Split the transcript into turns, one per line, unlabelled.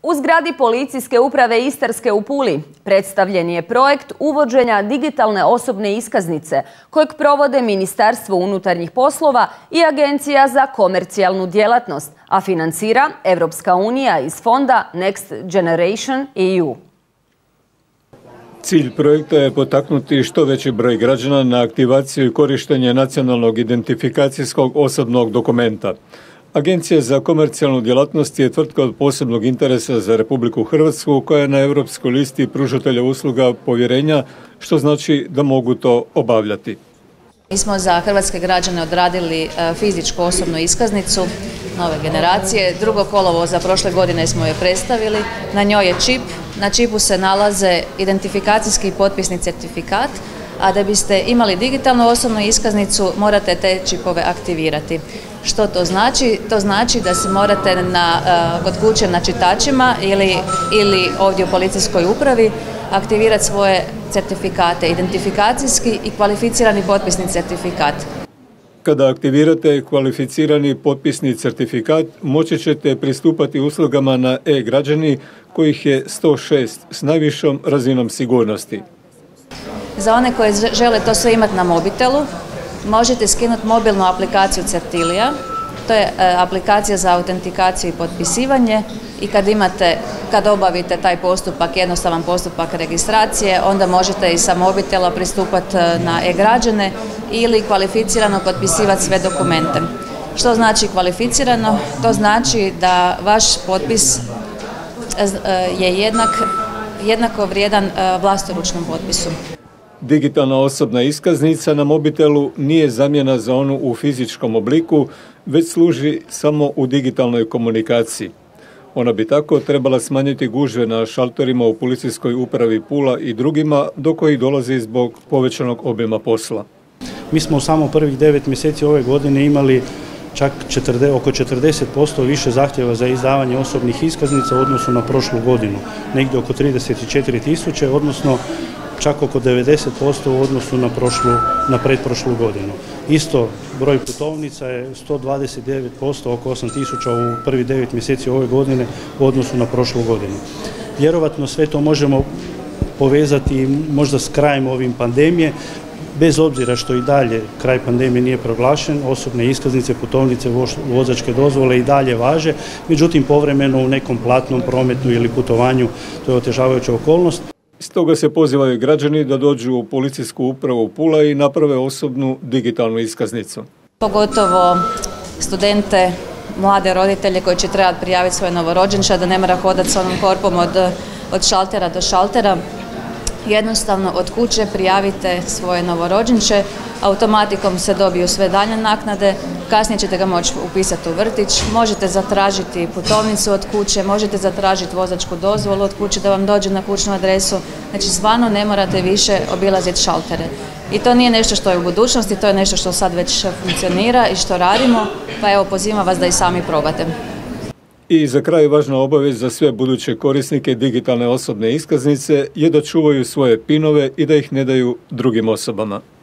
U zgradi Policijske uprave Istarske u Puli predstavljen je projekt uvođenja digitalne osobne iskaznice kojeg provode Ministarstvo unutarnjih poslova i Agencija za komercijalnu djelatnost, a financira Europska unija iz fonda Next Generation EU.
Cilj projekta je potaknuti što veći broj građana na aktivaciju i korištenje nacionalnog identifikacijskog osobnog dokumenta. Agencija za komercijalnu djelatnost je tvrtka od posebnog interesa za Republiku Hrvatsku koja je na europskoj listi pružatelja usluga povjerenja, što znači da mogu to obavljati.
Mi smo za hrvatske građane odradili fizičku osobnu iskaznicu nove generacije. 2. kolovoza prošle godine smo je predstavili. Na njoj je čip. Na čipu se nalaze identifikacijski i potpisni certifikat, a da biste imali digitalnu osobnu iskaznicu morate te čipove aktivirati. Što to znači? To znači da se morate kod kuće na čitačima ili ovdje u policijskoj upravi aktivirati svoje certifikate, identifikacijski i kvalificirani potpisni certifikat.
Kada aktivirate kvalificirani potpisni certifikat, moći ćete pristupati uslugama na e-građani kojih je 106 s najvišom razinom sigurnosti.
Za one koji žele to sve imati na mobitelu, možete skinuti mobilnu aplikaciju Certilia. To je aplikacija za autentikaciju i potpisivanje i kad obavite taj postupak, jednostavan postupak registracije, onda možete i sa mobitela pristupati na e-građane ili kvalificirano potpisivati sve dokumente. Što znači kvalificirano? To znači da vaš potpis je jednako vrijedan vlastoručnom potpisu.
Digitalna osobna iskaznica na mobitelu nije zamjena za onu u fizičkom obliku, već služi samo u digitalnoj komunikaciji. Ona bi tako trebala smanjiti gužve na šalterima u Policijskoj upravi Pula i drugima do kojih dolazi zbog povećanog obima posla.
Mi smo u samo prvih 9 mjeseci ove godine imali čak oko 40% više zahtjeva za izdavanje osobnih iskaznica u odnosu na prošlu godinu. Negdje oko 34.000, odnosno čak oko 90% u odnosu na pretprošlu godinu. Isto broj putovnica je 129%, oko 8.000 u prvih 9 mjeseci ove godine u odnosu na prošlu godinu. Vjerovatno sve to možemo povezati možda s krajem ovim pandemije, bez obzira što i dalje kraj pandemije nije proglašen, osobne iskaznice, putovnice, vozačke dozvole i dalje važe, međutim povremeno u nekom platnom prometu ili putovanju to je otežavajuća okolnost.
Stoga se pozivaju građani da dođu u Policijsku upravu Pula i naprave osobnu digitalnu iskaznicu.
Pogotovo studente, mlade roditelje koji će trebati prijaviti svoje novorođenče, da ne mora hodati s onom korpom od šaltera do šaltera. Jednostavno od kuće prijavite svoje novorođenče, automatikom se dobiju sve daljnje naknade, kasnije ćete ga moći upisati u vrtić, možete zatražiti putovnicu od kuće, možete zatražiti vozačku dozvolu od kuće da vam dođe na kućnu adresu, znači stvarno ne morate više obilaziti šaltere. I to nije nešto što je u budućnosti, to je nešto što sad već funkcionira i što radimo, pa evo pozivam vas da i sami probate.
I za kraj važna obaveza za sve buduće korisnike digitalne osobne iskaznice je da čuvaju svoje pinove i da ih ne daju drugim osobama.